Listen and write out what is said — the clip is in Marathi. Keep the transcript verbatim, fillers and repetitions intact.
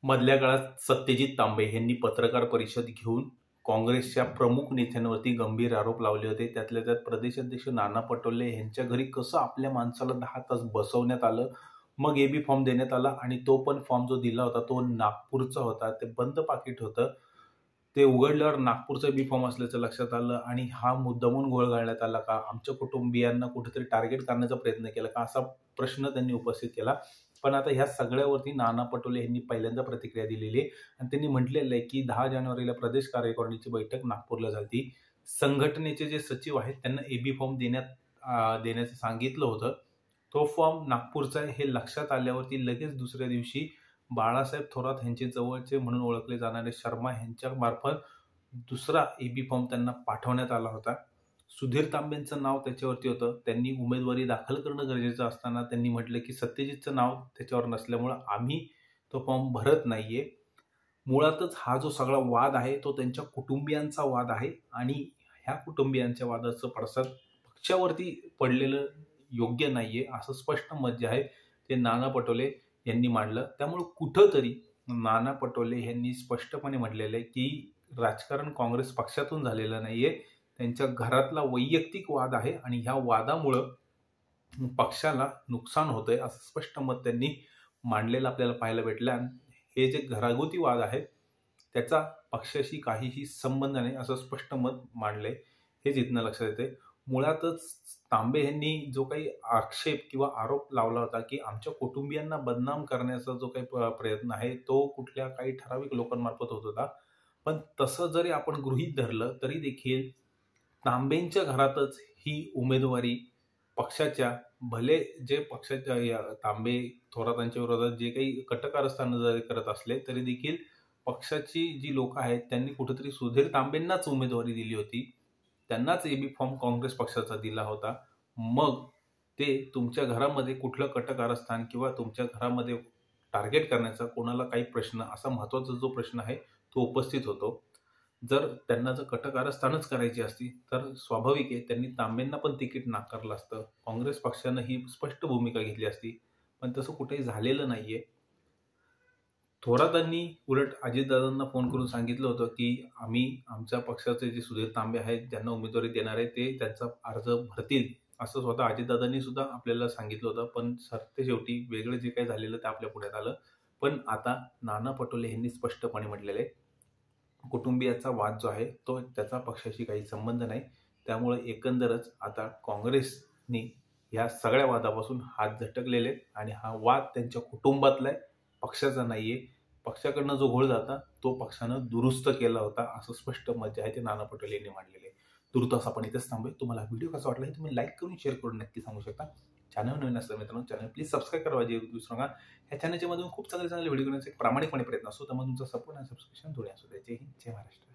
मधल्या काळात सत्यजित तांबे यांनी पत्रकार परिषद घेऊन काँग्रेसच्या प्रमुख नेत्यांवरती गंभीर आरोप लावले होते। त्यातल्या त्यात प्रदेशाध्यक्ष नाना पटोले यांच्या घरी कसं आपल्या माणसाला दहा तास बसवण्यात आलं, मग एबी फॉर्म देण्यात आला आणि तो पण फॉर्म जो दिला होता तो नागपूरचा होता, ते बंद पाकिट होतं। ते उघडल्यावर नागपूरचा बी फॉर्म असल्याचं लक्षात आलं आणि हा मुद्दामून घोळ घालण्यात आला का, आमच्या कुटुंबियांना कुठेतरी टार्गेट करण्याचा प्रयत्न केला का, असा प्रश्न त्यांनी उपस्थित केला। पण आता ह्या सगळ्यावरती नाना पटोले यांनी पहिल्यांदा प्रतिक्रिया दिलेली आहे आणि त्यांनी म्हटलेलं आहे की दहा जानेवारीला प्रदेश कार्यकारिणीची बैठक नागपूरला झाली। संघटनेचे जे सचिव आहेत त्यांना एबी फॉर्म देण्यात देण्याचं सांगितलं होतं। तो फॉर्म नागपूरचा आहे हे लक्षात आल्यावरती लगेच दुसऱ्या दिवशी बाळासाहेब थोरात यांचे जवळचे म्हणून ओळखले जाणारे शर्मा यांच्या मार्फत दुसरा एबी फॉर्म त्यांना पाठवण्यात आला होता। सुधीर तांबेंचं नाव त्याच्यावरती होतं। त्यांनी उमेदवारी दाखल करणं गरजेचं असताना त्यांनी म्हटलं की सत्यजितचं नाव त्याच्यावर नसल्यामुळं आम्ही तो फॉर्म भरत नाहीये। मुळातच हा जो सगळा वाद आहे तो त्यांच्या कुटुंबियांचा वाद आहे आणि ह्या कुटुंबियांच्या वादाचं पडसाद पक्षावरती पडलेलं योग्य नाहीये, असं स्पष्ट मत जे आहे ते नाना पटोले यांनी मांडलं। त्यामुळे कुठंतरी नाना पटोले यांनी स्पष्टपणे म्हटलेलं आहे की राजकारण काँग्रेस पक्षातून झालेलं नाहीये, त्यांच्या घरातला वैयक्तिक वाद आहे आणि ह्या वादामुळं पक्षाला नुकसान होतंय, असं स्पष्ट मत त्यांनी मांडलेलं आपल्याला पाहायला भेटलं। आणि हे जे घरगुती वाद आहेत त्याचा पक्षाशी काहीही संबंध नाही, असं स्पष्ट मत मांडलंय, हेच इथनं लक्षात येते। मुळातच तांबे यांनी जो काही आक्षेप किंवा आरोप लावला होता की आमच्या कुटुंबियांना बदनाम करण्याचा जो काही प्रयत्न आहे तो कुठल्या काही ठराविक लोकांमार्फत होत होता, पण तसं जरी आपण गृहीत धरलं तरी देखील तांबेंच्या घरातच ही उमेदवारी पक्षाच्या, भले जे पक्षाच्या तांबे थोरातांच्या विरोधात जे काही कटकारस्थान जरी करत असले तरी देखील पक्षाची जी लोक आहेत त्यांनी कुठेतरी सुधीर तांबेंनाच उमेदवारी दिली होती, त्यांनाच एबी फॉर्म काँग्रेस पक्षाचा दिला होता। मग ते तुमच्या घरामध्ये कुठलं कटकारस्थान किंवा तुमच्या घरामध्ये टार्गेट करण्याचा कोणाला काही प्रश्न, असा महत्त्वाचा जो प्रश्न आहे तो उपस्थित होतो। जर त्यांना जर कटकारस्थानच करायची असती तर स्वाभाविक आहे त्यांनी तांबेंना पण तिकीट नाकारलं असतं, काँग्रेस पक्षानं ही स्पष्ट भूमिका घेतली असती, पण तसं कुठेही झालेलं नाहीये। थोरातांनी उलट अजितदादांना फोन करून सांगितलं होतं की आम्ही आमच्या पक्षाचे जे सुधीर तांबे आहेत ज्यांना उमेदवारी देणार आहे ते त्यांचा अर्ज भरतील, असं स्वतः अजितदादांनी सुद्धा आपल्याला सांगितलं होतं। पण सरते शेवटी वेगळं जे काही झालेलं ते आपल्या पुढ्यात आलं। पण आता नाना पटोले यांनी स्पष्टपणे म्हटलेलं आहे कुटुंबियाचा वाद जो आहे तो त्याचा पक्षाशी काही संबंध नाही, त्यामुळे एकंदरच आता काँग्रेसने ह्या सगळ्या वादापासून हात झटकलेले आणि हा वाद त्यांच्या कुटुंबातला आहे, पक्षाचा नाहीये। पक्षाकडनं जो घोळ जाता तो पक्षानं दुरुस्त केला होता, असं स्पष्ट मत जे आहे ते नाना पटोले यांनी मांडलेले आहे। तुर्तास आपण इथेच थांबूया। तुम्हाला व्हिडिओ कसा वाटला हे तुम्ही लाईक करून शेअर करून नक्की सांगू शकता। चॅनल नवीन असतं मित्रांनो चॅनल प्लीज सबस्क्राईब करा, जे विसरू नका। ह्या चॅनलच्या मधून खूप चांगले चांगले व्हिडिओ करण्याचा एक प्रामाणिकपणे प्रयत्न असतो, त्यामुळे तुमचा सपोर्ट आणि सबस्क्रिप्शन दोन्ही असू द्या। जय हिंद, जय महाराष्ट्र।